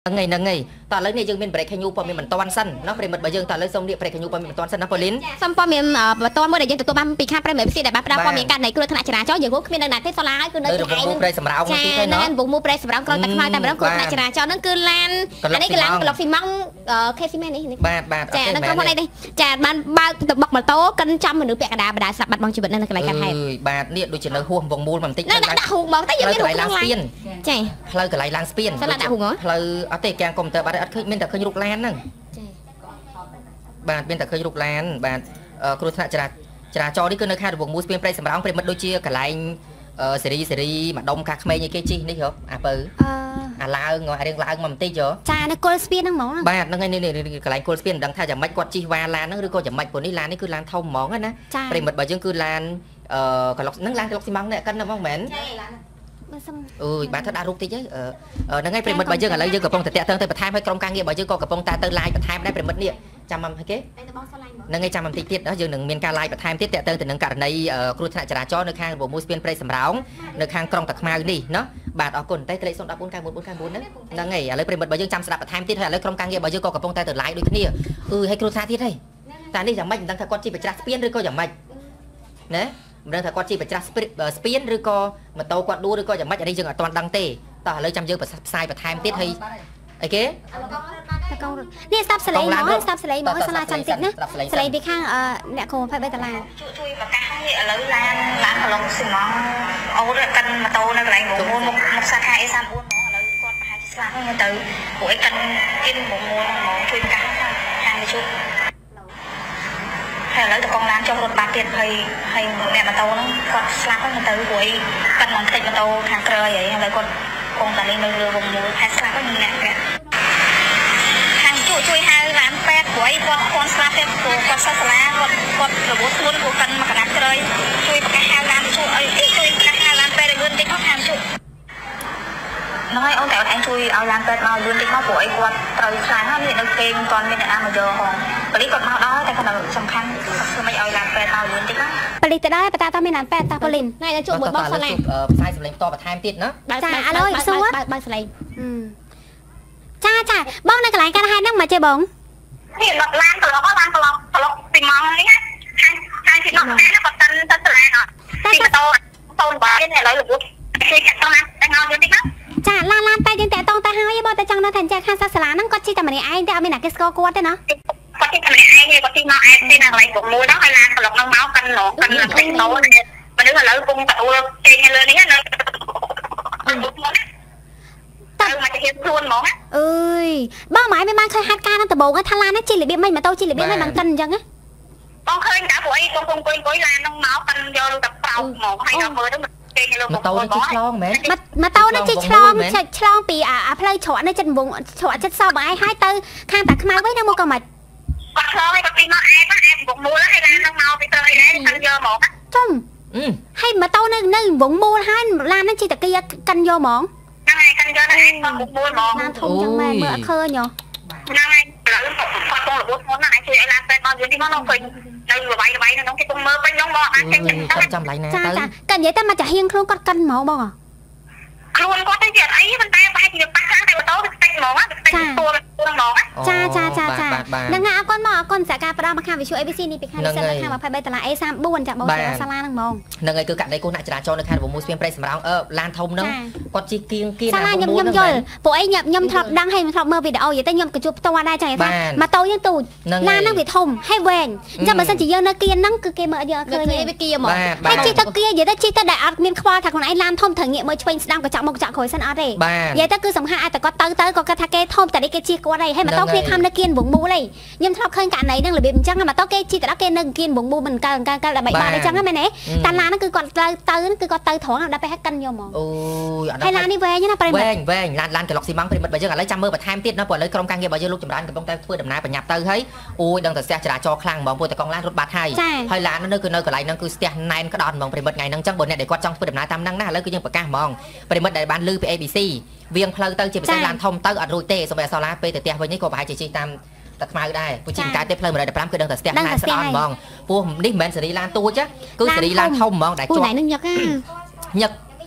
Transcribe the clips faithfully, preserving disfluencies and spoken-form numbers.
ngày nâng ngày ta lấy này dương miền bể khai nhu po miền mình toan sân nó bể mật bởi dương ta lấy sông địa bể khai nhu po miền toan sân nó Pauline xong po miền toan mới để dương tụi ban bị khai bể xí để bắt po miền can này cứ thằng nào chả cho giờ cũng miền này thế sao lá cứ nơi cái vùng bể sầm rau cái thế nó vùng mua bể sầm rau còn tạt mai tại bể cứ thằng chả cho nó cứ lan anh ấy cứ lan lọc xi măng khe xi men này ba ba chả nó có món này đây chả ban bao tụi bọc mà tố cân trăm mà nửa bẹt đá đá sập bật bằng chỉ bật nên cái này cái hay ba điện đôi chân nó huông vòng môn bằng tích nó đã hùng bảo tới giờ biết lang spiên chả lời cái lại lang spiên sao là đã hùng hả lời ở tây càng công tơ ba đã mình đã khơi nhục lan nè bạn bên đã khơi nhục lan bạn kêu thà chả chả cho đi cứ nơi khai được vùng mua spiên play sầm rau play mất đôi chia cả lại series series mà đông các mấy như cái chi đấy hả à bự à la ngoài riêng la mầm tây chưa chả nó cold spiên nó món bạn nó ngay này này cái lại cold spiên đằng thay chả mạch quạt chi hoa lan nó coi chả mạch của ní lan ní cứ lan thông món á nè play mất bởi dương cứ lan cái lọc nắng lan cái lọc xi măng này cân nó mong mến ừ bạn thật đã rút tí chứ ờ nó ngay phần mật bởi dương ở lấy dương cặp bông thật tệ thương tới bật tham hay công càng nghĩa bởi dương co cặp bông ta tới like bật tham đây phần mật nè trăm âm hay kế nó ngay trăm âm tí tiết đó dương đừng miền ca like bật tham tiết tệ thương từ nâng cả này kêu thà chả cho nơi khang bộ mua spin play sầm ráo nơi khang trong tạc mai đi nó bạn ở cồn tay lấy xong đã bốn k bốn bốn k bốn đấy nó ngay ở lấy phần mật bởi dương trăm sạp bật tham tiết hay lấy công càng nghĩa bởi dương co cặp bông ta từ like đôi kia ừ hay kêu thà tiết đây ta đi chẳng mạch đang thay con chi phải trả spin rồi coi chẳng mạch nè đang thay con chi phải trả spin rồi co mà tàu quạt đua rồi coi chẳng mạch ở đây dương ở toàn đăng tê ta lấy trăm dương và sai và time tiết hay ấy kế nè stop sợi mỏ stop sợi mỏ sala chăn tịt nè sợi đi khang nè cô phải bây giờ là chui và cá nghĩa lấy lan lan lòng xì mỏ ấu rồi cân mà tàu này lại ngủ mua một một sa khai sam buôn nó lấy con hai sa nó từ buổi cân in một mua một chui cá hai mươi chút hay lấy con lan cho một ba tiền hay hay mẹ mà tàu nó con slap nó từ buổi cân bằng thịt mà tàu hàng cờ vậy lấy con con ta lên nơi vùng mùa hai slap nó như này hàng chuỗi chuỗi hai làm pet của ấy con con slap pet của con sa salá con con rồi bố tuôn của cân mà cả đám chơi chuỗi cái hai làm chuỗi ấy chuỗi cái hai làm pet luôn tích hàng chuỗi nói ông tẹo anh chui ao lan pet mau luôn tích mau của ấy con trời sáng hơn thì nó kêu toàn bên này ăn mà giờ hòn và lý còn mau đó tại con là sầm khănคือไม่เอาลานแปดเอาluôn tích á ผลิตได้ปะตาต้องไม่นานแปดตาผลิตในในจุดหมดบอสแลนใช่สำเร็จต่อประทามติดเนาะจ้าอะไรสู้วะบอสแลนจ้าจ้าบ้องในกระไรกันให้นั่งมาเจบงนี่หลอกลานตลอดก็ลานตลอดตลอดติมองนี่ฮะทางทางที่นอกแม่แล้วก็ตันตันแสลงอ่ะที่โตโตบ่อยเนี่ยเลยหรือคือจะต้องนะแต่เงาอยู่ที่นั่นจ้าลานลานไปยังแต่ตรงแต่ห้าวบอแต่จังนะแทนใจข้าศาสนานั่งก็ชี้แต่มันไอ้แต่เอาไม่หนักก็สกอร์กวดได้เนาะก็ที่ทำไมไอ้เนี่ยก็ที่มาไอ้ที่นางไรผมมูแล้วให้ลานตลอดน้องเมาส์กันหนอกันติดโตเนี่ยมันนึกว่าเราคงตัดตัวเก่งเลยนี่นะตัดมาจะเห็นทุนหมอเอ้ยบ้าหมายไม่มาเคยฮัดการนั่งแต่โบกันทลานนั่นจีหรือเบี้ยไม่มาโตจีหรือเบี้ยไม่บางกันจังอะต้องเคยด่าผัวไอ้ตรงๆกุยกุยลานน้องเมาส์กันโยนตัดเปล่าหมอให้เราเบอร์ต้องมาโตนั่นจีฉลองไหมมามาโตนั่นจีฉลองฉลองปีอ่ะเพลย์ฉะนั่นจันวงฉะจันเศร้าบ่ายให้เตอข้างตักขมาไว้นั่งโมกมาก็ฉลองให้กับปีมาไอ้ก็ไอ้บุกมูแล้วให้ลานน้องเมาส์ไปเตยไอ้ทันเยอะหมอจุ่มให้มาโตนั่นนั่นวงมูให้ลานนั่นจีตะกี้กันโยหมองนั่งไงกันเยอะนั่งไงก็บุกมูหมองน้ำทุ่งจังแม่เมื่อเคยเนาะนั่งไงเราพอตรงหรือบุกมูนั่งไงคือไอ้ลานเป็นตอนยืนที่มันน้องเคยเราอยู่ไว้ไว้น้องที่ตรงมือเป็นน้องบอกอ่ะจำไรนะจ้าจ้ากันยัยแต่มาจะเฮียงคลุ้งก็กันหมอบอกอ่ะคลุ้งก็จะเจ็บไอ้มันแต่ไปที่ปากข้างแต่ว่าโต๊ะเป็นหมออ่ะเป็นตัวตัวหมออ่ะจ้าจ้าจ้าจ้าดังนั้นเอาก้อนหมอก้อนสากาประดามาข้ามไปช่วยไอพีซีนี่ไปข้ามไปเส้นข้ามมาพายใบตลาดไอซามบ้วนจากบอลจากซาลานังมองนั่งไงคือกัดในกูนักจราจรในข้ามผมมูสเปียนไปสำหรับเออลานทงนึงกดจีเกียงกีซาลายำยำย่อยพวกไอ้ยำยำทอดดังให้มันทอดเมื่อวิดีโออย่าแต่ยำกระจุบตัวได้จังไงท่านมาโตยังตูดลานนั่งวิทมให้แหวนจะมาเส้นจีเยอะนักเกียนนั่งคือเกมเมื่อเยอะเคยไปเกียร์หมอให้จีตะเกียร์อย่าได้จีตะได้อัดเมียนควาถักของไอ้ลานทมถึงเงี้ยเมื่อช่วยดังกระจับมกจับขอยสันอัดเลยอย่าแต่คือสำคัญแต่ก็เตยเตยก็กระทะเกทมแต่ได้เกจีกว่าไรให้มาโตเกทำนักเกียนบุ๋งบูเลยยำทอดเคยกันไหนนั่งหรือเบี้ยจังมาโตเกจีแต่ละเกนักเกียนบุ๋งบูมันการการการแบบใบได้จังนะแม่เน่ตาลานั่นคือก่อนเตยเตยนั่นคือก่อนเตยถอนได้ไปให้กันโยมโอ้ให้ลานนี่แหวงนะแหวงแหวงลานลานกับล็อกซีมังเป็นแบบเยอะกันเลยจำเมื่อแบบไทม์ติดนะปวดเลยกรมการเงินแบบเยอะลูกจำร้านกับต้องแต่เพื่อดำน้ำปัญญาเตยเฮ้ยโอ้ยดังแต่เสียจราจรคลั่งมองปวดแต่กองล้านรถบัสให้ให้ลานนั่นคือเนื้อกับไหลนั่นคือเสียนายก็ดอนมองเป็นแบบไงนั่งจังบนเนี่ยเด็กก็จังเพื่อดำน้ำตามนั่งหน้าแล้วก็ยังปากกามองเป็นแบบใดบ้านลือไปเอบีซีเวียงเพลย์เตยจีบใส่ลานทอมเตยอัดรูเต้สมัยซาลาไปแต่เตี้ยวันนี้ก็ไปจีจีตามตักมาได้ผู้จินการเตะเพลย์เหมือนเดิมพร้อมคือดังแต่เสียนายสะดอนมองพวกนี่เหมือนสรีลานตัวจ้ะคือสรีลานทอมมองได้ผู้ไหนนึงยักษ์ยัก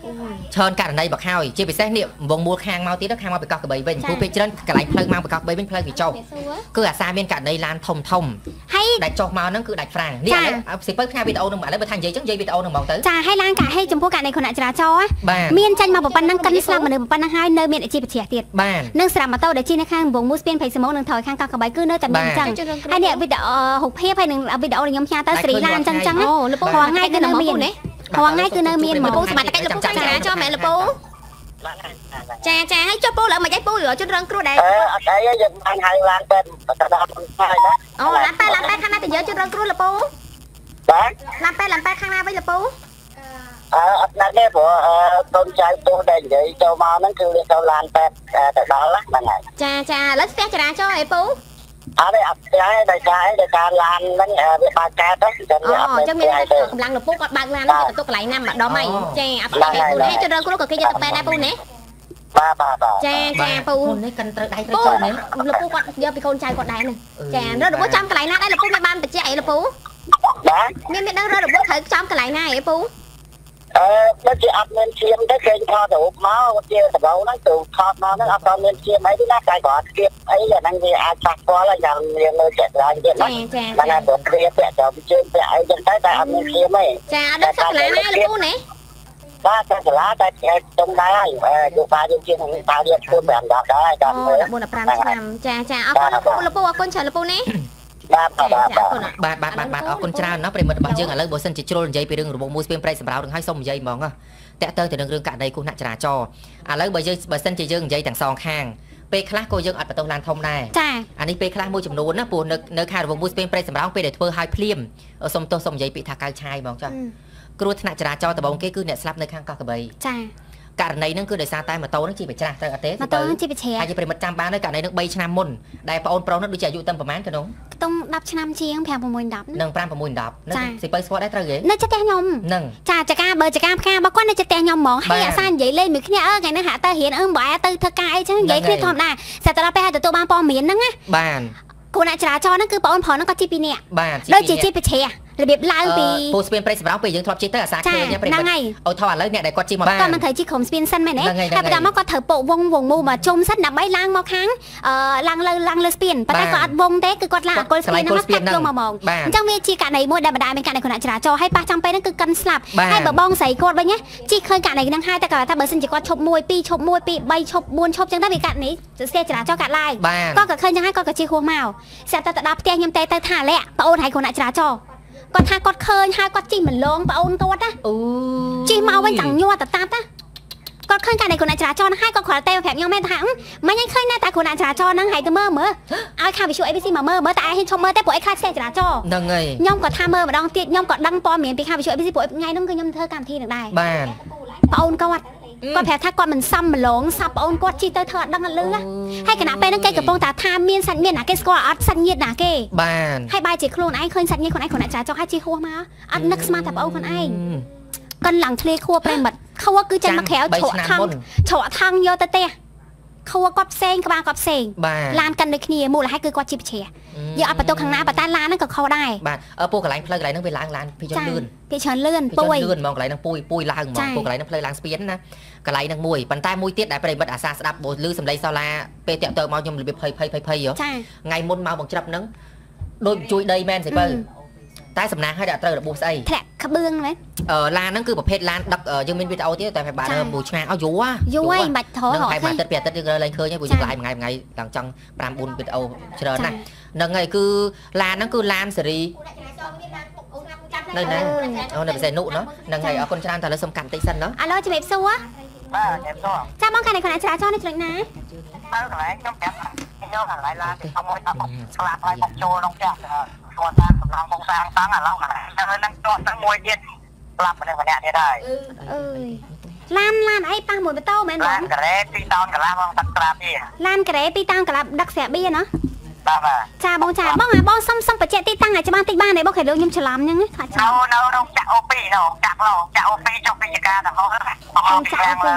ច្រើនករណីបកហើយជាពិសេសនេះវងមូលខាងមកទៀតខាងមកបកកបីវិញពួកពេលច្រើនកន្លែងផ្លូវមកបកកបីវិញផ្លូវវាចុះគឺអាសាមានករណីឡានធំធំហើយដែលចុះមកហ្នឹងគឺដាច់ហ្វ្រាំងនេះឥឡូវសិបើផ្ញើវីដេអូនឹងឥឡូវបើថានិយាយចឹងនិយាយវីដេអូនឹងមកទៅចាហើយឡានកាហើយចំពោះករណីខណៈចរាចរណ៍មានចាញ់មកប៉ុណ្ណឹងកិនស្លាប់មនុស្សប៉ុណ្ណឹងហើយនៅមានអាជីវជាទៀតនឹងស្រាប់ម៉ូតូដែលជិះនៅខាងវងមូលស្ពានភ័យសមុទ្រនឹងថយខាងកកបីគឺនៅតែមានចឹងហើយនេះវីដេអូរូបភាពហើយនឹងវីដេអូខ្ញុំផ្ញើទៅស្រីឡានចឹងចឹងអូលពូរាល់ថ្ងៃគឺនៅមានរាល់ថ្ងៃគឺនៅមានលពូសមត្ថកិច្ចលពូចាញ់ចរាចរណ៍មែនលពូចាចាហើយចុះពូលើមិនអីពូជន់រងគ្រោះដែរអឺអត់អីយើងបានហៅឡានពេទ្យទៅដល់ហើយណាអូឡានពេទ្យឡានពេទ្យខាងណាទៅយើងជន់រងគ្រោះលពូបាទឡានពេទ្យឡានពេទ្យខាងណាវិញលពូអឺអត់ណាស់ទេព្រោះកូនចៅទូដែលនិយាយចូលមកហ្នឹងគឺវាទៅឡានពេទ្យទៅដល់ហ្នឹងហើយចាចាឥឡូវស្ទះចរាចរណ៍អីពូអត់ទេអត់ស្ទះទេដោយសារដោយសារឡានហ្នឹងវាបើកកើតទៅចឹងវាអត់មានកម្លាំងលពូគាត់បើកឡានហ្នឹងទៅកន្លែងណាម្ដងហើយចាអត់ស្ទះទេពូនេះជន់រងគ្រោះក៏គេយកទៅពេទ្យដែរពូណាបាទបាទបាទចាចាពូនេះកិនត្រូវដៃត្រូវចូលនេះលពូគាត់យកពីកូនចៅគាត់ដែរហ្នឹងចារត់របួសចំកន្លែងណាដែរលពូមិនបានបញ្ជាក់អីលពូបាទមានមានដឹងរត់របួសត្រូវចំកន្លែងណាអីពូអឺដូចជាអត់មានឈាមទេគេថតរូបមកជាដបហ្នឹងទៅថតមកហ្នឹងអត់មានឈាមអីទេណាតែគាត់គៀបអីអាហ្នឹងវាអាចប៉ះពាល់យ៉ាងមាននៅចិត្តឡើងទៀតណាតែណាបើគ្រាពាក់ទៅជើងពាក់អីចឹងទៅតែអត់មានឈាមទេចាអត់ដឹងកន្លែងណាលពូណាបាទតែសាលាតែទុំដែរហើយយកបាយយើងជាងតារៀបខ្លួនប្រាំដប់ដែរដល់មើលដបប្រាំឆ្នាំចាចាអរគុណលពូលពូអរគុណច្រើនលពូណាបាទបាទបាទបាទបាទបាទអរគុណច្រើនណាស់ប្រិមិត្តរបស់យើងឥឡូវបើសិនជាជ្រុលនិយាយពីរឿងរបងមួយស្ពានព្រៃសម្រាប់រឿងឲ្យសុំនិយាយហ្មងតាក់ទើទៅនឹងរឿងករណីគ្រោះថ្នាក់ចរាចរណ៍ឥឡូវបើយើងបើសិនជាយើងនិយាយទាំងសងខាងពេលខ្លះក៏យើងអត់បន្ទោសឡានធំដែរចាអានេះពេលខ្លះមួយចំនួនណាព្រោះនៅនៅខាងរបងមួយស្ពានព្រៃសម្រាប់ពេលដែលធ្វើឲ្យភ្លាមសុំទោសសុំនិយាយពាក្យថាកៅឆាយហ្មងចាគ្រោះថ្នាក់ចរាចរណ៍ដំបូងគេគឺអ្នកស្លាប់នៅខាងកោះកបីចាករណីហ្នឹងគឺដោយសារតែម៉ូតូហ្នឹងជីបច្រាស់ទៅអត់ទេម៉ូតូជីបច្រាស់ហើយប្រិមិត្តចាំបានហើយករណីហ្នឹងបីឆ្នាំមុនដែលបងអូនប្រុសហ្នឹងដូចជាអាយុតែប្រហែលកណ្ដុងខ្ទង់ដប់ឆ្នាំជាងប្រាំប្រាំមួយដប់នឹងប្រាំប្រាំមួយដប់នឹងសិបើស្គាល់ដែរត្រូវទេនៅចិត្តផ្ទះខ្ញុំហ្នឹងចាចកាបើចកាផ្ការបស់គាត់នៅចិត្តផ្ទះខ្ញុំហ្មងហើយអាសានិយាយលេងមួយគ្នាអើថ្ងៃហ្នឹងហាក់ទៅរៀនអឺបើទៅធ្វើការអីចឹងនិយាយគ្នាធម្មតាតែទៅដល់ពេលឲ្យទទួលបានព័ត៌មានហ្នឹងណាបានគូអ្នកចរាចរណ៍ហ្នឹងគឺបងអូនប្រុសហ្នឹងគាត់ជីពីរនាក់បាទដូចជាជីបច្រាស់របៀបឡើងពីពូស្ពានព្រៃសម្រាប់ពេលយើងធ្លាប់ជិះទៅអាសាឃើញប្រិមិត្តអូថោឥឡូវអ្នកដែលគាត់ជិះមកគាត់មិនត្រូវជិះក្រុមស្ពានសិនមែនទេតែបន្តមកគាត់ត្រូវពកវងវងមូមកជុំសិនដើម្បីឡើងមកខាងអឺឡើងលើឡើងលើស្ពានប៉ុន្តែគាត់អត់វងទេគឺគាត់ឡើងអកុលស្ពានហ្នឹងកាត់យកមកមកអញ្ចឹងវាជាករណីមួយដែលបណ្ដាលមានករណីគណៈចរាចរណ៍ហើយប៉ះចំពេលហ្នឹងគឺកិនស្លាប់ហើយបើបងស្រីគាត់វិញណាជិះឃើញករណីហ្នឹងហើយតែគាត់ថាបើសិនជាគាត់ឈប់មួយពីរឈប់មួយពីរបីឈប់បួនឈប់អញ្ចឹងទៅវាករណីស្ទះចរាចរណ៍កាត់ឡើងគាត់ក៏ឃើញអញ្ចឹងហើយគាត់ក៏ជិះហួសមកស្រាប់តែទៅដល់ផ្ទះខ្ញុំតែទៅថាលាក់ប្អូនហើយគណៈចរាចរណ៍គាត់ថាគាត់ឃើញហើយគាត់ជិះម្លងប្អូនគាត់ណាអូជិះមកវិញចាំងញ័រតតាប់ណាគាត់ឃើញការនៃគណៈចរាចរណ៍ហ្នឹងហើយគាត់គ្រាន់តែប្រាប់ខ្ញុំមែនថាមិញឯងឃើញតែគណៈចរាចរណ៍ហ្នឹងហើយទៅមើលមើលឲ្យខាងវិទ្យុ អេ ប៊ី ស៊ី មកមើលមើលតែឯងហ៊ានឈប់មើលទេព្រោះឯងខ្លាចស្ទះចរាចរណ៍ហ្នឹងហើយខ្ញុំក៏ថាមើលម្ដងទៀតខ្ញុំក៏ដឹងព័ត៌មានពីខាងវិទ្យុ អេ ប៊ី ស៊ី ព្រោះថ្ងៃហ្នឹងគឺខ្ញុំធ្វើកម្មវិធីនឹងដែរបានប្អូនគាត់គាត់ប្រាប់ថាគាត់មិនសមម្លងសាប់ប្អូនគាត់ជិះទៅធ្វើអត់ដឹងអត់លឺហើយគណៈពេលហ្នឹងគេកំពុងតែថាមានសាច់ញាតិណាគេស្គាល់អត់សាច់ញាតិណាគេបានហើយបែរជាខ្លួនឯងឃើញសាច់ញាតិខ្លួនឯងខ្លួនឯងចរាចរណ៍ហើយជិះហួសមកអត់នឹកស្មានថាប្អូនខ្លួនឯងកិនឡើងធ្លាខួរប្រិមិត្តខួរគឺចេញមកក្រៅច្រកថងច្រកថងយកទៅផ្ទះខួរគាត់ផ្សេងក្បាលគាត់ផ្សេងឡានកិនដូចគ្នាមូលហេតុគឺគាត់ជិះជ្រះយកអត់បន្ទោខាងណាប៉ុន្តែឡានហ្នឹងក៏ខុសដែរបាទពូកន្លែងផ្លូវកន្លែងហ្នឹងវាឡើងឡានពីច្រើនលឿនពីច្រើនលឿនពួយលឿនហ្មងកន្លែងហ្នឹងពួយពួយឡើងហ្មងពូកន្លែងហ្នឹងផ្លូវឡើងស្ពានណាកន្លែងហ្នឹងមួយប៉ុន្តែមួយទៀតដែលប្រិមិត្តអាសាស្ដាប់បើលឺសំឡេងសូឡាពេលតាក់ទងមកខ្ញុំរបៀបភ័យភ័យភ័យភ័យថ្ងៃមុនមកបងច្រាប់ហ្នឹងដូចជួយដីមែនសិបើតែសំណាងឲ្យតែត្រូវរបួសស្អីធ្លាក់ក្បឿងមែនអឺឡានហ្នឹងគឺប្រភេទឡានដឹកយើងមានវីដេអូទៀតតែបានពូឆ្ងាយអស់យូរយូរហើយមិនបាច់ថតហ្នឹងហើយមួយអាទិត្យពីអាទិត្យយើងឡើងឃើញហើយពូយើងឡាយមួយថ្ងៃមួយថ្ងៃឡើងចង់ប្រាំបួនវីដេអូច្រើនណាស់ហ្នឹងហើយគឺឡានហ្នឹងគឺឡានសេរីនៅណាអូនៅពិសេសនុហ្នឹងហើយអរគុណច្រើនតែលើសុំកាត់បន្តិចសិនណាអាឡូជំរាបសួរបាទជំរាបសួរចាំបងខាងនេះខាងចរាចរណ៍នេះចំណុចណាទៅកន្លែងខ្ញុំប្រាប់ខ្ញុំកន្លែងឡានខ្ញុំមួយថាខ្ញុំឆ្លាតហើយមកចូលក្នុងផ្ទះគាត់តាមសំឡងបងសាងតាំងឥឡូវហ្នឹងហ្នឹងចោះទាំងមួយទៀតស្លាប់ម្នាក់ម្នាក់ទៀតហើយអើយឡានឡានអីប៉ះមួយម៉ូតូមែនបងឡានការ៉េពីរតោនកន្លះបងទឹកក្រាបនេះឡានការ៉េពីរតោនកន្លះដឹកស្រាបៀណាបាទបាទចាបងចាបងអាបងសុំសុំបច្ចេកទីតាំងឲ្យច្បាស់តិចបានទេបងគេលោកខ្ញុំច្រឡំអញ្ចឹងថាចានៅនៅនៅចាក់អូពីនៅចាក់ឡូចាក់អូពីចុះពីចកាដល់ហោះបងចាក់អូពី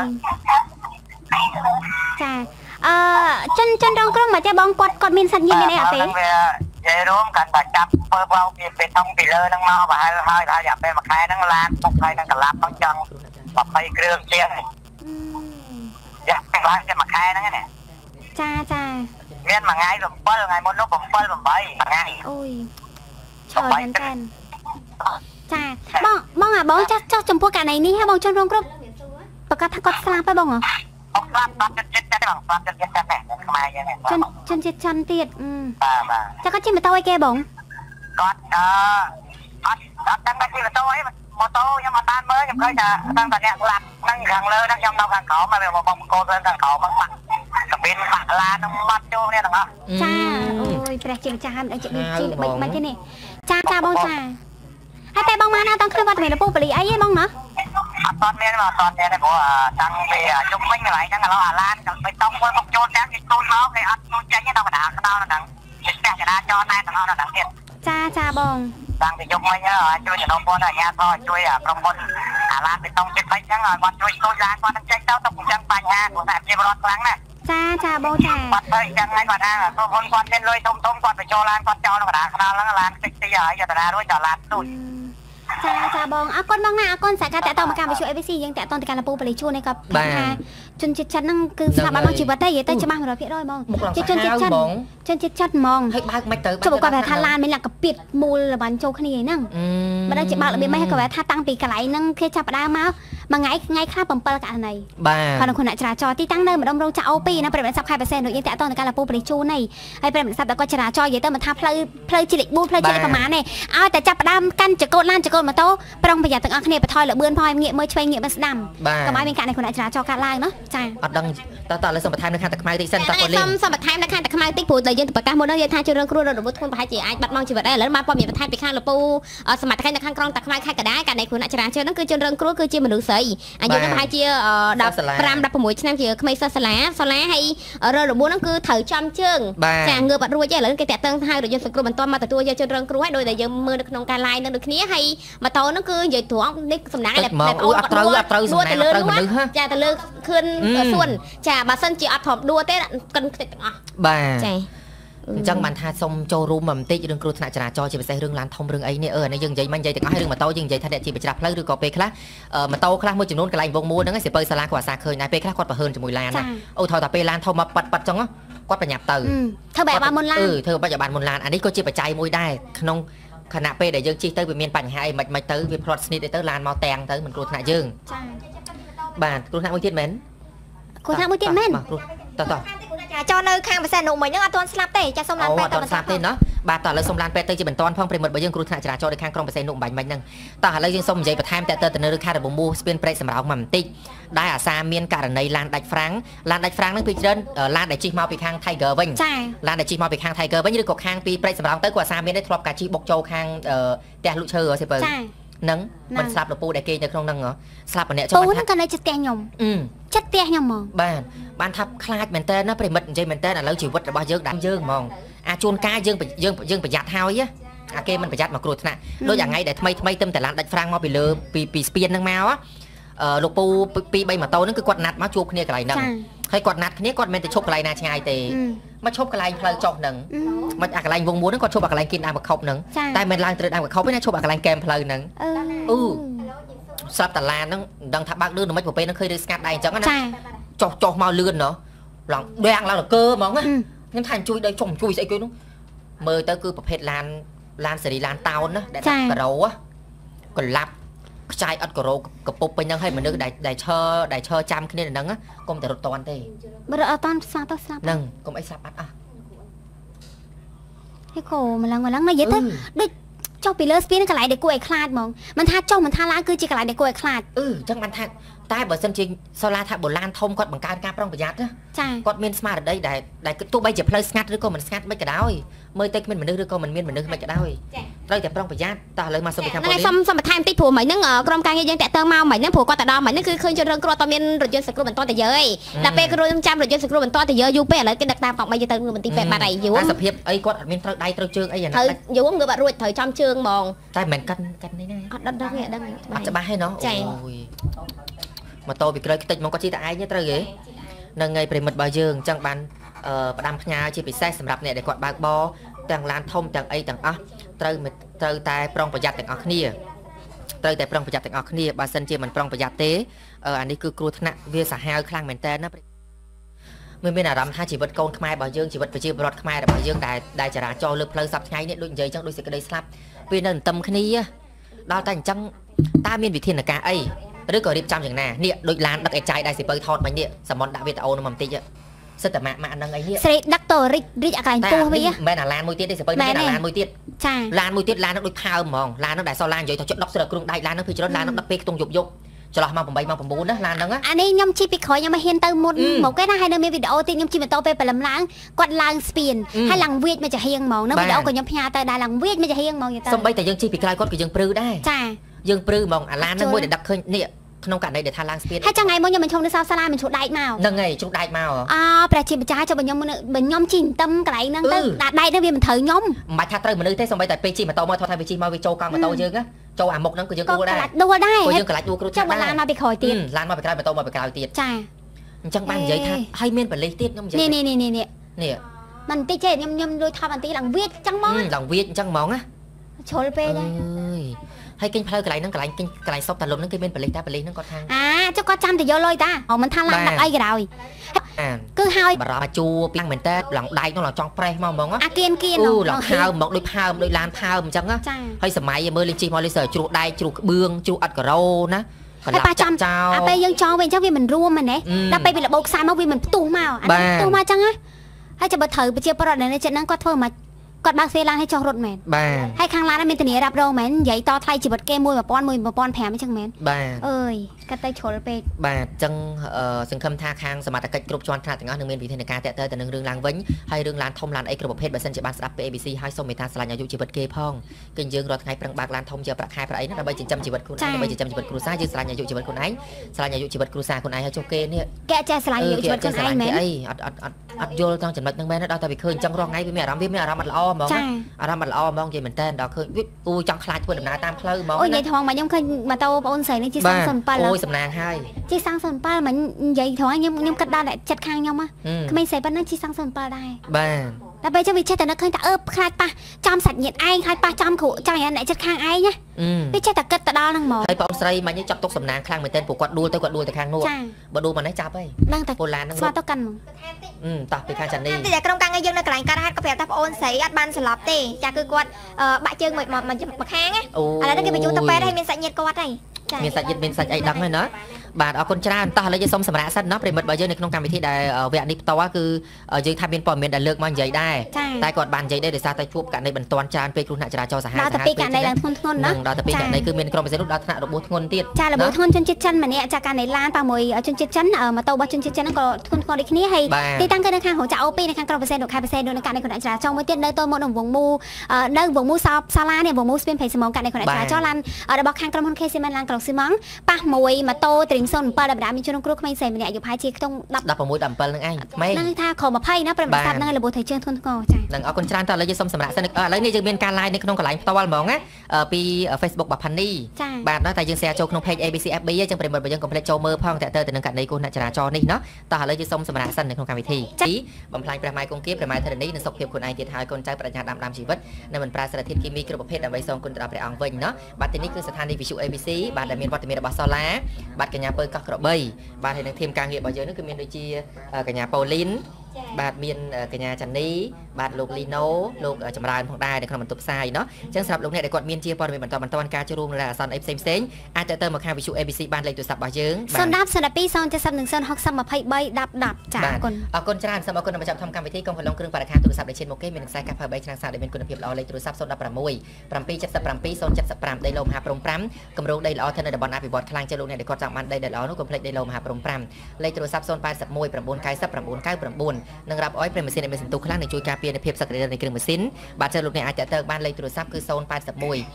ចាអឺចិនចិនរងគ្រោះមកតែបងគាត់គាត់មានសាច់ញាតិមានអីអត់ទេនិយាយរួមកាន់តែចាប់ធ្វើបោកពីពីតុងពីលើហ្នឹងមកប្រហែលហើយហើយរយៈពេលមួយខែហ្នឹងឡានពុកហើយនឹងកន្លាប់ហ្នឹងចង់ tập bay kêu tiền dạ cái lá cái mặt khai đó nghe nè cha cha miền mà ngay rồi bơi ngày một lúc cũng bơi mà bay mà ngay ôi trời ơi tên cha bong bong à bong chắc chắc chấm pua cả này ní ha bong chân rong group bậc các thằng con slang phải bong à chân chân chết chân tiệt chắc có chim mà tao ai kê bong con con đang đang chim mà tao ấy mô tô nhưng mà tan mới nhưng khơi là đang tại nhạc lạc đang gần lơ đang trong đâu càng khổ mà một bông cô lên càng khổ bằng mặt cái bên mặt là nó mặt vô nè thằng ạ cha ôi phải chim cha ham đang chạy đi chi bệnh mà thế này cha cha bong cha hai tay bong mà nào tăng khơi vào thì là bông bali ấy bong nữa toàn miền mà toàn miền này của tăng về chúng mình lại chẳng là lo Hà Lan còn phải tông với một chôn đáng cái tôi nó cái ăn tôi tránh cái đâu mà đá cái đâu là đằng cái xe cái đá cho này thằng nó là đằng tiền cha cha bong đang thì chúng mình nhớ chui ở đông quân ở nhà thôi chui ở trong quân Hà Lan bị tông chết bách chẳng rồi còn chui tôi ra con tránh đâu tông chẳng phải nhà của thằng kia lót lắng này cha cha bong cha con thôi chẳng ngay còn đang tôi con con lên lôi tôm tôm con phải cho Lan con cho nó mà đá cái đâu nó Lan cái bây giờ giờ đá đuôi cho Lan tôi cha cha bong à con bong na con sẽ cảแต่ตอนมาการไปช่วย เอ วี ซี ยังแต่ตอนการละปูไปเลยช่วยในกับจนจิตชันนั่งคือสลับมาบางชีวิตได้ยังแต่จะมาหัวเราะเพี้ยร้อยมองจนจนจิตชันจนจิตชันมองจะบอกว่าแบบทาลานไม่หลักกับปิดมูลละบันโจขณีนั่งมาได้จิตบางละเบี้ยไม่ให้กับแบบทาตั้งปีกไหลนั่งแค่จับได้มามาไงไงคราบปมเปิลกันไหนพอเราคนไหนจราจรที่ตั้งเนินมาดมรงจะเอาปีนะเป็นแบบสับใครเปอร์เซ็นต์หรือยังแต่ตอนการละปูไปเลยช่วยในให้เป็นแบบสับแล้วก็จราจรยังแต่มาทาเพลย์เพลย์จิตบูเพลย์จิตประมาณเนี่ยเอาแต่จับได้กันจะโกนล้านจะโกนมาโตปรองประหยัดตั้งอันนี้ไปทอยหรือเบื้องพอยเงี้ยเมื่อช่วยเงี้ยมันดำก็ไม่เป็นการในคนไหนจราจรการล่างเนาะจ้าอัดดังต่อต่อเลยสมบัติไทยในขั้นตะไคร้ที่เส้นตะโกนเล่นสมบัติไทยในขั้นตะไคร้ที่ผูดเลยยังประกาศหมดเลยยังทางเจริญครัวเราดูทุนไปให้จีไอบัดมองชีวิตได้แล้วมาพอมีประธานไปข้างเราปูสมัติไทยในขั้นกรองตะไคร้ข้างก็ได้การในคนไหนจราจรนั่นคือเจริญครัวคือจีมันดูใสอายุก็ไปจีดับปรามดับประมวยชั้นจีขมิ้นสลาสลาให้เราดูนั่นคือถือจำเชิงจางเงือบรัวเจ้าเลยแกแต่ตั้งให้เรายังสกรูมันต้นมาแต่ตัวเจริญครัวให้โดยแต่ยังมือในขนมการลายนั่นดูนี้ให้มาโตนั่นคือใหญ่ถั่วนี่สำนักแบบแบบเอาดัวดัวแต่เลือดดัวจ่าแต่เลือดขึ้นส่วนจ่าบาสันจีอัดถอดดัวเต้กันติดอ่ะบ้าจังมันทาสมโจรูมันติดเรื่องครูธนาจราจรจะไปใส่เรื่องร้านทอมเรื่องไอ้เนี่ยเออในยังใจมันใจแต่ก็ให้เรื่องมาโตยังใจทันเดชจีไปจับเพลิงหรือก่อเปคละเออมาโตคลาเมื่อจุดนู้นกับไอ้วงมูนั่นก็เสียเปย์สลากว่าสาเคยนายเปคละกอดประเฮินจมูกลานนะโอ้ถอดแต่เปลานทอมมาปัดปัดจังอ่ะกอดประหยัดตื่นเธอแบบบานมนลานเออเธอปัจจุบันมนลานอันนี้ก็จีไปใจมวยได้ขนมขณะเปย์ได้ยังจีเตอร์ไปเมียนปัญหาไอ้ไม่ไม่เตอร์ไปพลอตสนิทได้เตอร์ลานมอแตงเตอร์เหมือนครูธนายังบ้านครูธนาไม่เทียนเหม็นครูธนาไม่เทียนเหม็นต่อต่อจอในข้างไปเส้นหนุ่มเหมือนยังตอนสลับเตะจะสมรันเปตอนสลับเตะเนาะบาต่อเลยสมรันเปตเตอร์จะเป็นตอนพ่องเปรย์หมดไปยังครูธนาจราจรในข้างกรองไปเส้นหนุ่มใบใบนั่งต่อเลยยังสมใจประทามแต่เตอร์แต่เนื้อค่าแต่บุ้มบูสเปนเปรย์สำหรับมันติได้อาซาเมียนการในลานดัดฟรังลานดัดฟรังนั่งไปเดินลานดัดจีมาไปข้างไทเกอร์วิ่งลานดัดจีมาไปข้างไทเกอร์วิ่งยืดกบข้างปีเปรย์สำหรับเตอร์กว่าซาเมียนได้ทรอบการจีบกโจข้างแต่ลุเชอร์เซเปอร์นังมันสลับหรือปูได้เกยในครองนังเหรอสลับอันเนี้ยปูนั่งกันในจัดแกงยมจัดเตี้ยยมมองบ้านบ้านทับคลาดเหมือนเต้นนะเปรย์มันใจเหมือนเต้นอ่ะแล้วชีวิตระบายเยอะดังเยอะมองอาชวนกายเยอะไปเยอะเยอะไปยัดเท้าเยอะอาเกมันไปยัดมากรูดนะโดยอย่างไงแต่ทำไมทำไมเติมแต่ร้านดัดฟรังมาไปเลยปีปีสเปียนนังแมวอ่ะลูกปูปีใบมาโตนั่นคือกอดนัดมาจูบគ្នាកន្លែងហ្នឹងហើយកอดนัดគ្នាគាត់មិនទៅឈប់កន្លែងណាឆ្ងាយទេមកឈប់កន្លែងផ្លូវចុះហ្នឹងមកអាកន្លែងវងមួនហ្នឹងគាត់ឈប់អាកន្លែងគិនដើមកខប់ហ្នឹងតែមិនឡើងត្រូវដើមកខប់ទេណាឈប់អាកន្លែងកែមផ្លូវហ្នឹងអឺស្រាប់តាឡានហ្នឹងដឹងថាបើកលឿនមិនទៅពេលហ្នឹងឃើញឬស្ងាត់ដែរអញ្ចឹងណាចុះចុះមកលឿនណោះឡងដាំងឡើងកើហ្មងណាខ្ញុំថាជួយដៃចុះជួយស្អីគេនោះមើលទៅគឺប្រភេទឡានឡានសេរីឡានតោនណាដែលដាក់ការ៉ូកន្លាប់ខ្ចាយអត់ការ៉ូកពុបពេញហ្នឹងឲ្យមនុស្សដែលដែលឈើដែលឈើចាំគ្នានៅហ្នឹងកុំតែរត់តាន់ទេបើរត់អត់តាន់ស្លាប់ទៅស្លាប់ហ្នឹងកុំអីស្លាប់អត់អស់ហេកូម្លឹងម្លឹងនិយាយទៅដូចចុះពីលើស្ពានកន្លែងដែលគួរឲ្យខ្លាចហ្មងមិនថាចុះមិនថាឡើងគឺជាកន្លែងដែលគួរឲ្យខ្លាចអឺអញ្ចឹងបានថាតែបើសិនជាសូឡាថាបូឡានធំគាត់បង្កើនការប្រុងប្រយ័ត្នណាចាគាត់មានស្មារតីដែលដែលទោះបីជាផ្លូវស្ងាត់ឬក៏មិនស្ងាត់មិនក៏ដោយមើលទៅគ្មានមនុស្សឬក៏មិនមានមនុស្សមិនក៏ដោយត្រូវតែប្រុងប្រយ័ត្នតោះឥឡូវមកសុំពីខាងប៉ូលីសសុំសុំបន្ថែមតិចព្រោះមិញហ្នឹងក្រុមការងារយើងតាក់ទងមកមិញហ្នឹងព្រោះគាត់ទៅដល់មិញហ្នឹងគឺឃើញជនរងគ្រោះតមានរថយន្តសង្គ្រោះបន្ទាន់តែយើយដល់ពេលគ្រូខ្ញុំចាំរថយន្តសង្គ្រោះបន្ទាន់តែយើយូរពេកឥឡូវគេដឹកតាមកង់បីទៅមន្ទីរពេទ្យបាត់ហើយយូរសភាពអីគាត់អត់មានត្រូវដៃត្រូវជើងអីអាហ្នឹងត្រូវយូរងើបអត់រួចត្រូវចំជើងហ្មងតែមិនកិនកិននេះណាអត់ដឹងទេអត់ដឹងអត់ច្បាស់ទេណោះអូយម៉ូតូពីក្រោយខ្ទេចមកគាត់ជិះតែឯងត្រូវហ៎នឹងថ្ងៃប្រិមិត្តរបស់យើងអញ្ចឹងបានផ្ដាំផ្ញើជាពិសេសសម្រាប់អ្នកដែលគាត់បើកបរទាំងឡានធំទាំងអីទាំងអស់ត្រូវត្រូវតែប្រុងប្រយ័ត្នទាំងអស់គ្នាត្រូវតែប្រុងប្រយ័ត្នទាំងអស់គ្នាបើសិនជាមិនប្រុងប្រយ័ត្នទេអានេះគឺគ្រោះថ្នាក់វាសាហាវខ្លាំងមែនតើណាមានមានអារម្មណ៍ថាជីវិតកូនខ្មែររបស់យើងជីវិតប្រជាពលរដ្ឋខ្មែររបស់យើងដែលដែលចរាចរណ៍លើផ្លូវសប្ថ្ងៃនេះដូចនិយាយចឹងដូចសេចក្តីស្លាប់វានៅទន្ទឹមគ្នាដល់តែអញ្ចឹងតើមានវិធានការអីឬក៏រៀបចំយ៉ាងណានេះដូចឡានដឹកឯចាយដែលសិពៅថតមិញនេះសមនដាក់វីដេអូនោះមកបន្តិចសិតតែម៉ាក់ម៉ាក់ហ្នឹងអីនេះស្រីដឹកតរិចរិចអាកន្លែងពោះវាមិនមែនអាឡានមួយទៀតទេសិពៅនេះអាឡានមួយទៀតចាឡានមួយទៀតឡាននោះដូចផើហ្មងឡាននោះដែលសល់ឡាននិយាយថាជិតដុកស្រើគ្រឿងដៃឡាននោះគឺច្រើនឡាននោះដឹកពេលខ្ទង់យប់យប់ចន្លោះម៉ោងeightម៉ោងnineណាឡានហ្នឹងអានេះខ្ញុំជិះពីក្រោយខ្ញុំមកហ៊ានទៅមុនមកគេណាហើយនៅមានវីដេអូទៀតខ្ញុំជិះម៉ូតូពេលព្រលឹមឡើងគាត់ឡើងស្ពានហើយឡើងវាចមកចាហៀងហ្មងនៅវីដេអូក៏ខ្ញុំផ្ញើទៅដែរឡើងវាចមកចាហៀងហ្មងទៅសំបីតែយើងជិះពីក្រោយគាត់ក៏យើងព្រឺដែរចាយើងព្រឺហ្មងអាឡានហ្នឹងមួយដែលដឹកឃើញនេះក្នុងករណីដែលថាឡើងស្ពានហើយចាំថ្ងៃមុនខ្ញុំមិនឈប់នៅសោសាឡាមិនឈប់ដែកមកហ្នឹងហើយឈប់ដែកមកអូព្រះជាម្ចាស់ចុះបើខ្ញុំបើខ្ញុំជិះតឹមកន្លែងហ្នឹងទៅដាក់ដែកទៅវាមិនត្រូវខ្ញុំមិនបាច់ថាត្រូវមនុស្សទេសំបីតែពេលជិះម៉ូតូមកថតថាវាជិះមកវាចូលកង់ម៉ូតូយើងចូលអាមុខហ្នឹងគឺយើងដួលដែរដួលដែរព្រោះយើងកន្លាច់ដួលគ្រូចាស់ដែរឡានមកពីក្រោយទៀតឡានមកពីក្រោយម៉ូតូមកពីក្រោយទៀតចាអញ្ចឹងបាននិយាយថាហើយមានបលិសទៀតខ្ញុំនិយាយនេះនេះនេះនេះនេះមិនតិចទេខ្ញុំខ្ញុំដូចថតបន្តិចឡើងវាចអញ្ចឹងហ្មងឡើងវាចអញ្ចឹងហ្មងណាជ្រុលពេកដែរហើយគេផ្លូវកន្លែងហ្នឹងកន្លែងគេកន្លែងសុកតាលុំហ្នឹងគេមានបលិសតាបលិសហ្នឹងគាត់ថាអាចុះគាត់ចាំតែយកលុយតាអូមិនថាឡើងដាក់អីក៏ដោយគឺហើយបារម្ភជួពីឡើងមែនតើឡើងដែកនោះឡើងចង់ប្រេះមកហ្មងអាគៀនគៀនអូឡើងផើមមកដូចផើមដូចឡានផើមអញ្ចឹងហើយសម័យមើលលេងជិះមកលេងសើជ្រោះដែកជ្រោះក្បឿងជ្រោះអត់ការ៉ូណាកន្លះចាំចោលអាពេលយើងចោលវិញអញ្ចឹងវាមិនរួមមែនទេដល់ពេលវាលបោខ្សែមកវាមិនផ្ទុះមកអានេះផ្ទុះមកអញ្ចឹងណាហើយចាំបើត្រូវប្រជាពលរដ្ឋនៅចិត្តហ្នឹងគាត់ធ្វើមិនគាត់បើកសេឡានឲ្យចោះរត់មែនបាទហើយខាងឡានមានធានារ៉ាប់រងមែននិយាយតថ្លៃជីវិតគេone one one one five hundredអញ្ចឹងមែនបាទអើយគាត់ទៅជ្រុលពេកបាទអញ្ចឹងសង្ឃឹមថាខាងសមត្ថកិច្ចគ្រប់ជាន់ថ្នាក់ទាំងអស់នឹងមានវិធានការតាក់ទងទៅនឹងរឿងឡើងវិញហើយរឿងឡានធំឡានអីគ្រប់ប្រភេទបើសិនជាបានស្ដាប់ពី A B C ហើយសូមមេត្តាស្រឡាញ់អាយុជីវិតគេផងគឺយើងរាល់ថ្ងៃប្រឹងបើកឡានធំជាប្រាក់ខែប្រាក់អីណាដើម្បីចិញ្ចឹមជីវិតខ្លួនឯងដើម្បីចិញ្ចឹមជីវិតគ្រួសារយើងស្រឡាញ់អាយុជីវិតខ្លួនឯងស្រឡាញ់អាយុជីវិតគ្រួសារខ្លួនឯងហើយចុះគេនេះគេចេះស្រឡាញ់អាយុជីវិតខ្លួនឯងមែនអីអត់អត់អត់អត់យល់ទាំងចំណុចហ្នឹងមែនដល់តែវាឃើញអញ្ចឹងរាល់ថ្ងៃវាមានអារម្មណ៍វាមានអារម្មណ៍អត់ល្អហ្មងអារម្មណ៍អត់ល្អហ្មងនិយាយមែនតើដល់ឃើញអូចង់ខ្លាចធ្វើដំណើរតាមផ្លូវហ្មងអូនិយាយថងមកខ្ញុំឃើញម៉ូតូបងអូនស្រីនេះជិះសាំងศูนย์seven អូយសំណាងហើយជិះសាំងศูนย์sevenមិននិយាយថងខ្ញុំខ្ញុំគិតដល់ចិត្តខាងខ្ញុំហ៎ក្មេងស្រីប៉ុណ្ណឹងជិះសាំងศูนย์sevenដែរបាទតែពេលចឹងវាចេះតែនឹកឃើញថាអឺខ្លាចប៉ះចំសាច់ញាតិឯងខ្លាចប៉ះចំគ្រូចាំអ្នកចិត្តខាងឯងណាវាចេះតែគិតទៅដល់ហ្នឹងហ្មងហើយបងស្រីមិញចាប់ទុកសំណាងខ្លាំងមែនទែនព្រោះគាត់ដួលទៅគាត់ដួលទៅខាងនោះបើដួលមកនេះចាប់ហើយដឹងតែពូឡានហ្នឹងស្វាទៅកាន់ហ្មងអឺតោះពីខាងចាន់នេះតែក្រុមការងារយើងនៅកន្លែងកើតហេតុក៏ប្រាប់ថាប្អូនស្រីអត់បានស្លាប់ទេចាគឺគាត់បាក់ជើងមួយមួយខាងណាឥឡូវនេះគេបញ្ជូនទៅពេទ្យហើយមានសាច់ញាតិគាត់ហើយមានសាច់ញាតិមានសាច់អីដឹងហើយណាបាទអរគុណច្រើនតោះឥឡូវយើងសូមសម្រាប់សិនណាប្រិមិត្តរបស់យើងនៅក្នុងកម្មវិធីដែលវគ្គនេះផ្ទាល់គឺយើងថាមានព័ត៌មានដែលលើកមកនិយាយដែរតែគាត់បាននិយាយដែរដោយសារតែជួបករណីបន្ទាន់ច្រើនពេកគ្រោះថ្នាក់ចរាចរណ៍សាហាវសាហាវពេកករណីឡើងធ្ងន់ធ្ងរណាដល់តែពេកករណីគឺមានក្រុមប្រសិទ្ធនោះដល់ថ្នាក់របួសធ្ងន់ទៀតចារបួសធ្ងន់ជនជាតិចិនម្នាក់ចាករណីឡានប៉មួយជនជាតិចិនម៉ូតូរបស់ជនជាតិចិនហ្នឹងក៏ធ្ងន់ធ្ងរដូចគ្នាហើយទីតាំងគឺនៅខាងរោងចក្រអូពីនៅខាងក្រុមប្រសិទ្ធនៅខេត្តបរសៃនៅករណីគ្រោះថ្នាក់ចរាចរណ៍មួយទៀតនៅតមកនៅវងមូនៅវងមូសោសាឡានេះវងមូស្ពានព្រៃស្មងករណីគ្រោះថ្នាក់ចរាចរណ៍ឡានរបស់ខាងក្រុមហ៊ុន K Cement ឡានក្រុងស៊ីម៉ង់ប៉ះមួយម៉ូតូ Dream Zone sevenដែលមានជនរងគ្រោះក្មេងស្រីម្នាក់អាយុប្រហែលជាខ្ទង់ 16 17ហ្នឹងឯងក្មេងហ្នឹងថាក្រុមtwentyណាប្រិមត្តស្ដាប់ហ្នឹងរបួសથઈជើងធ្ងន់ធ្ងរចាហ្នឹងអរគុណច្រើនតើឥឡូវយើងសូមសម្រាប់សិនឥឡូវនេះយើងមានការ live នៅក្នុងកន្លែងផ្ទាល់ហ្មងណាពី Facebook បាផានីបាទណាតែយើង share ចូលក្នុង page A B C F B អញ្ចឹងប្រិមត្តរបស់យើងកុំភ្លេចចូលមើលផងតើទៅនឹងករណីគ្រោះថ្នាក់ចរាចរណ៍នេះណាតោះឥឡូវយើងសូមសម្រាប់សិននៅក្នុងកម្មវិធីទីបំផ្លាញព្រះម៉ែគង្គាព្រះម៉ែធរណីនិងសុខភាពខ្លួនឯងទៀតហើយកូនចៅប្រាជ្ញាដាំដាំជីវិតនៅមិនប្រើសារធាតុគីមីគ្រប់ប្រភេទដើម្បីសងគុណទៅដល់ព្រះអង្គវិញណាបាទទីនេះគឺស្ថានីយ៍វិទ្យុ A B C បាទដែលមានវត្តមានរបស់សូឡាបាទកញ្ញាពើកោះក្របីបាទហើយនឹងធីមការងាររបស់យើងនេះគឺមានដូចជាកញ្ញាប៉ូលីនបាទមានកញ្ញាចាន់នីបាទលោកលីណូលោកចម្រើនផងដែរនៅក្នុងបន្ទប់ផ្សាយเนาะអញ្ចឹងសម្រាប់លោកអ្នកដែលគាត់មានជាព័ត៌មានបន្តបន្តការចូលរួមនៅអាសន្នអីផ្សេងផ្សេងអាចទៅទៅមកខាងវិទ្យុ A B C បានលេខទូរស័ព្ទរបស់យើងបាទศูนย์ one ศูนย์ two ศูนย์ seven និងศูนย์ six ศูนย์ two three one 0 1 0ចាអរគុណអរគុណច្រើនសូមអរគុណដល់ម្ចាស់ធំកម្មវិធីកុំកន្លងគ្រឿងបរិក្ខារទូរស័ព្ទដែលឈានមកគេមានខ្សែកាស Power 3ឆ្នាំងសាដែលមានគុណភាពល្អលេខទូរស័ព្ទศูนย์ one six seven seven 0 7 5 ដីឡូមហាព្រំ5គម្រោងដីល្អទៅនៅតំបន់អភិវឌ្ឍខ្លាំងចូលលោកអ្នកដែលគាត់ចង់បានដីដែលល្អនោះកុំភ្លេចដីឡូមហាព្រំ5លេខទូរស័ព្ទศูนย์ eight one nine nine nine nine និងរាប់អយប្រិមសិនមានសន្ទុះខ្លាំងនឹងជួយការពារនៃភាពសក្តិនៃគ្រឿងម៉ាស៊ីនបាទចូលលោកអ្នកអាចតើបានលេខទូរស័ព្ទគឺศูนย์ eight one four four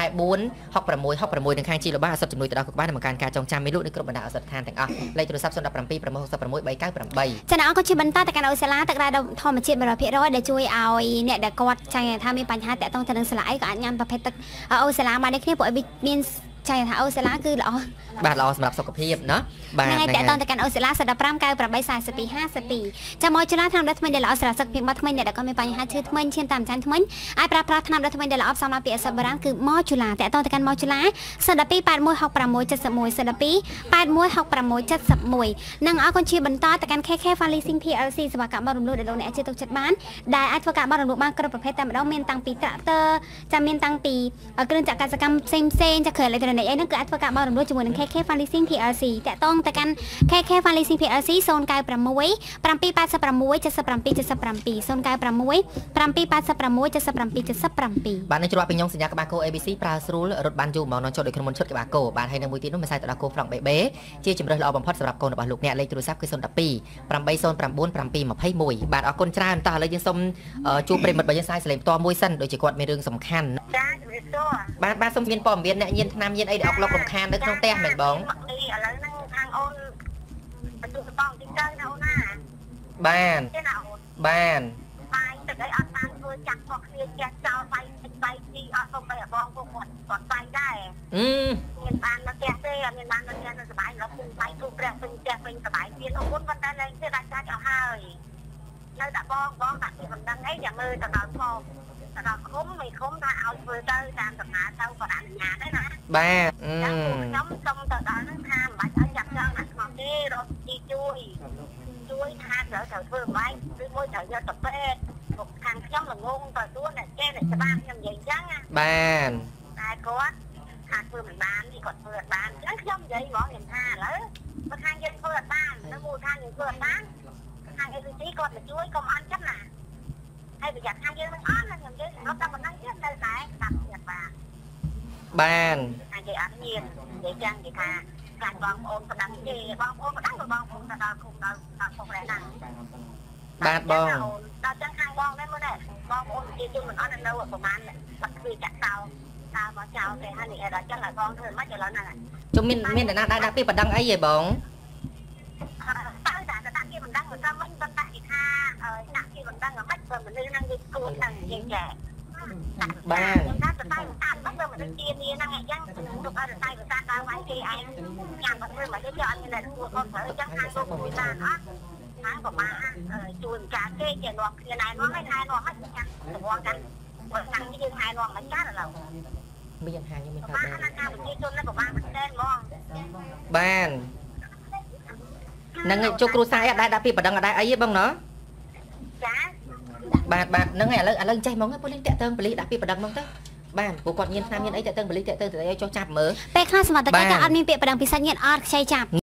six 6 6 6នឹងខាងជីឡូបាអសតជំនួយទៅដល់គ្រប់បានក្នុងការការចងចាំមេលុនៅគ្រប់បណ្ដាអសតដ្ឋានទាំងអស់លេខទូរស័ព្ទศูนย์ one seven six 6 6 three nine eight ចា៎អរគុណជាបន្តទៅកាន់អូសាឡាទឹករ៉ែធម្មជាតិone hundred percentដែលជួយឲ្យអ្នកដែលគាត់ចាញ់ថាមានបញ្ហាតាក់ទងទៅនឹងសាឡាអីក៏អាចញ៉ាំប្រភេទទឹកអូសាឡាបានដូចគ្នាពួកមានចៃថាអូសាឡាគឺល្អបាទល្អសម្រាប់សុខភាពណាបាទថ្ងៃតតទៅកាន់អូសាឡាសដប្រាំ កៅប្រាំបី សាសិបពីរ ហាសិបពីរចាំមកចលាថ្នាំដុតថ្មីដែលល្អសម្រាប់សុខភាពមកថ្មីអ្នកដែលក៏មានបញ្ហាឈឺថ្មីឈាមតាមចាញ់ថ្មីអាចប្រើប្រាស់ថ្នាំដុតថ្មីដែលល្អផ្សំមកពីអសបរានគឺមកចលាតតទៅកាន់មកចលាសដពី แปด หนึ่ง หก แปด หนึ่ง เจ็ด หนึ่ง សដពី แปด หนึ่ง หก แปด หนึ่ง เจ็ด หนึ่งនិងអរគុណជាបន្តទៅកាន់ เค เค Falising พี แอล ซี សម្រាប់ការបោះរំលោះដែលលោកអ្នកអាចទុកចិត្តបានដែលអាចធ្វើការបោះរំលោះបានគ្រប់ប្រភេទតែម្ដងមានតាំងពីត្រាក់ទ័រចាំមានតាំងពីគ្រឿងចក្រកសកម្មផ្សេងផ្សេងចាគ្រឿងអេឡិចត្រូនិកអីហ្នឹងគឺអាចធ្វើការបោះរំលោះជាមួយនឹង เค เค Falising พี แอล ซี តាក់ទងទៅកាន់ เค เค Falising พี แอล ซี ศูนย์ เก้า หก เจ็ด แปด หนึ่ง เจ็ด เจ็ด เจ็ด เจ็ด เจ็ด เจ็ด ศูนย์ เก้า หก เจ็ด แปด หนึ่ง เจ็ด เจ็ด เจ็ด เจ็ดបាទនឹងជ្រាបពីខ្ញុំសញ្ញាក្បាលគោ เอ บี ซี ប្រើស្រួលរត់បានយូរមកនៅចុះដូចក្នុងមុនឈុតក្បាលគោបាទហើយនៅមួយទៀតនោះមិនសាយទៅដល់គោ Frank Baby ជាជំរើសល្អបំផុតសម្រាប់កូនរបស់លោកអ្នកលេខទូរស័ព្ទគឺ ศูนย์ หนึ่ง สอง แปด ศูนย์ เก้า เจ็ด เจ็ด ยี่สิบเอ็ดបាទអរគុណច្រើនតោះឥឡូវយើងសូមជួបប្រិមិត្តរបស់យើងសាយសលេងផ្ទាល់មួយសិនដូចជាគាត់មានរឿងសំខាន់ចាជំរាបសួរបាទបាទសូមមានព័ត៌មានអ្នកញៀនថ្នាំញៀនអីដែលអុកឡុករំខាននៅក្នុងផ្ទះមែនបងឥឡូវហ្នឹងខាងអូនបន្ទុកតង់ទីទៅណាអូនណាបានបានបាយទឹកអីអត់បានធ្វើចាក់មកគ្នាចាក់ចោលបាយបាយទីអត់ទៅបីបងពួកគាត់គាត់បាយដែរអឺមានបាននៅផ្ទះទេអត់មានបាននៅផ្ទះនៅសុបាយរកពុំបាយទូព្រះពេញផ្ទះពេញសុបាយទៀតអូនប៉ុន្តែឡើងទៀតដាច់ដាច់អស់ហើយនៅដាក់បងបងដាក់ពីមិនដឹងអីចាំមើលទៅដល់ផងទៅដល់គុំមិនគុំថាឲ្យធ្វើទៅតាមដំណើរទៅគាត់អនុញ្ញាតទេណាបាទអឺខ្ញុំសុំទៅដល់ហ្នឹងថាមិនបាច់ឲ្យចាប់ចងដាក់ស្មោះទេរកទីជួយជួយថាត្រូវត្រូវធ្វើបាយឬមួយត្រូវយកទៅពេទ្យពួកខាងខ្ញុំល្ងងទៅទួអ្នកចេះអ្នកច្បាស់ខ្ញុំនិយាយអញ្ចឹងណាបានតែគាត់ថាធ្វើមិនបាននេះគាត់ធ្វើអត់បានអញ្ចឹងខ្ញុំនិយាយហ្មងខ្ញុំថាឥឡូវបើខាងយើងធ្វើអត់បាននៅមួយខាងយើងធ្វើអត់បានខាង เอ บี ซี គាត់ទៅជួយកុំអន់ចិត្តណាហើយប្រយ័ត្នខាងយើងនឹងអត់ណាខ្ញុំនិយាយរត់តែប៉ុណ្ណឹងទៀតនៅតែតាមទៀតបាទបានខាងគេអត់មាននិយាយចឹងគេថាកាច់បងប្អូនប្រដាំទេបងប្អូនប្រដាំក៏បងប្អូនទៅដល់គុំដល់ដល់ពុកដែរណាបាទបងដល់ចឹងខាងបងដែរមើលដែរបងប្អូនជាជនមិនអត់នៅប្រហែលបាត់គឺចាក់តោតើមកចោលទេហើយនេះដល់ចឹងឲ្យបងធ្វើមិនឥឡូវហ្នឹងជុំមានមានអ្នកណាដែរដាក់ពីបណ្ដឹងអីហ៎បងតើតែដាក់ពីបណ្ដឹងមិនតាមវិញប៉ុន្តែគេថាដាក់ពីបណ្ដឹងមិនបើមនុស្សហ្នឹងវាគួរហ្នឹងនិយាយចាបាទខ្ញុំថាតែតាមតាមបើមនុស្សជានេះហ្នឹងអញ្ចឹងទុកឲ្យតែភាសាដើមឲ្យគេឯងញ៉ាំអត់ធ្វើមកទេអត់មានតែគួរគាត់ត្រូវអញ្ចឹងខាងលោកវិសាអត់ខាងប្រមាជួយការគេជានាំគ្នាណែនាំឲ្យណែនាំឲ្យចាំរងกันបើខាងយើងណែនាំមិនចាស់ឥឡូវមានហាងខ្ញុំមានថាបានការប្រជាជននៅប្រមាណមិនដែរហ្មងបាននឹងជុកគ្រូសាយអត់ដែរដាក់ពីបណ្ដឹងអត់ដែរអីទេបងណ៎ចាបាទបាទហ្នឹងហើយឥឡូវឥឡូវចេះហ្មងប៉ូលីសតាក់ទងប៉ូលីសដាក់ពីបណ្ដឹងហ្មងទៅបានពួកគាត់ញៀនឆ្នាំញៀនអីតាក់ទងប៉ូលីសតាក់ទងទៅឲ្យចុះចាប់មើលពេលខ្លះសមត្ថកិច្ចក៏អត់មានពាក្យបណ្ដឹងពិសេសញៀនអត់ខ្ចីចាប់